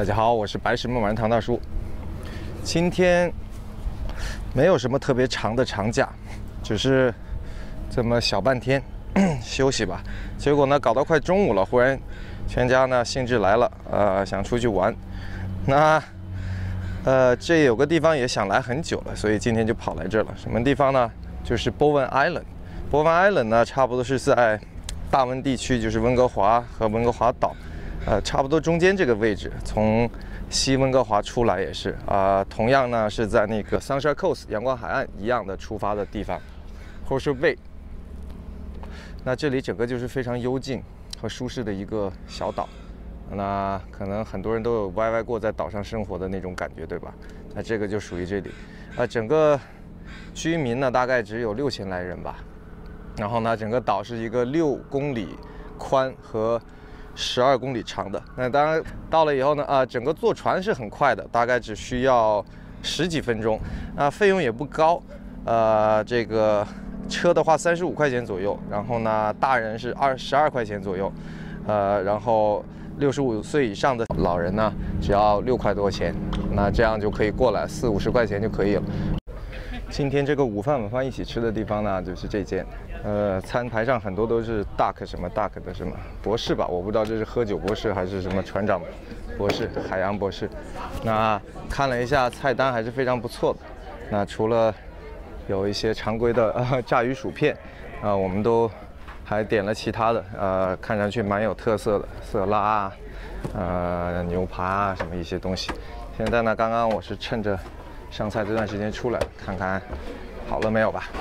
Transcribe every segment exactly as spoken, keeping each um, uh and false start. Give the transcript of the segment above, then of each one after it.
大家好，我是白石梦丸糖大叔。今天没有什么特别长的长假，只是这么小半天休息吧。结果呢，搞到快中午了，忽然全家呢兴致来了，呃，想出去玩。那呃，这有个地方也想来很久了，所以今天就跑来这儿了。什么地方呢？就是 Bowen Island。Bowen Island 呢，差不多是在大温地区，就是温哥华和温哥华岛，呃，差不多中间这个位置。从西温哥华出来也是啊、呃，同样呢是在那个 Sunshine Coast 阳光海岸一样的出发的地方 ，Horseshoe Bay。那这里整个就是非常幽静和舒适的一个小岛。那可能很多人都有歪歪过在岛上生活的那种感觉，对吧？那这个就属于这里，啊、呃，整个居民呢大概只有六千来人吧。然后呢，整个岛是一个六公里宽和十二公里长的。那当然到了以后呢，啊、呃，整个坐船是很快的，大概只需要十几分钟，啊、呃，费用也不高，呃，这个车的话三十五块钱左右，然后呢，大人是二十二块钱左右，呃，然后六十五岁以上的老人呢，只要六块多钱，那这样就可以过来，四五十块钱就可以了。今天这个午饭晚饭一起吃的地方呢，就是这间，呃，餐牌上很多都是 Duck 什么 Duck 的什么博士吧，我不知道这是喝酒博士还是什么船长博士、海洋博士。那看了一下菜单还是非常不错的。那除了有一些常规的呃炸鱼薯片，啊、呃，我们都还点了其他的，呃，看上去蛮有特色的色拉啊，呃，牛扒啊什么一些东西。现在呢，刚刚我是趁着上菜这段时间出来看看好了没有吧。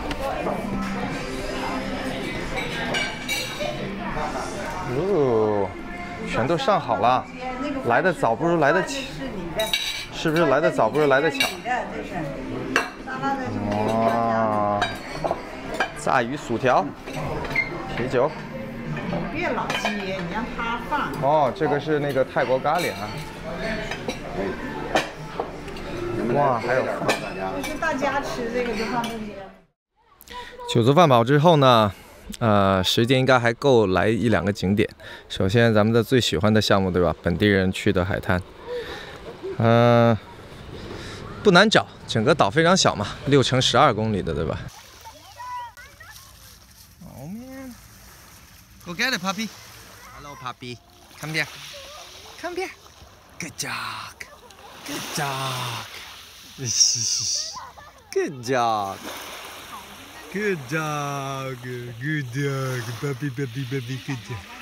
哦，全都上好了，来得早不如来得巧，是不是来得早不如来得巧？哇，炸鱼薯条，啤酒。 别老接，你让他放。 哦，这个是那个泰国咖喱啊。哇，还有就是大家吃这个就放这些。 酒足饭饱之后呢，呃，时间应该还够来一两个景点。首先，咱们的最喜欢的项目，对吧？本地人去的海滩，嗯、呃，不难找，整个岛非常小嘛，六乘十二公里的，对吧 ？Oh man, go get it, puppy. Hello, puppy. Come here. Come here. Good dog. Good dog. Good dog. Good dog. Good dog. Puppy, puppy, puppy. Good dog.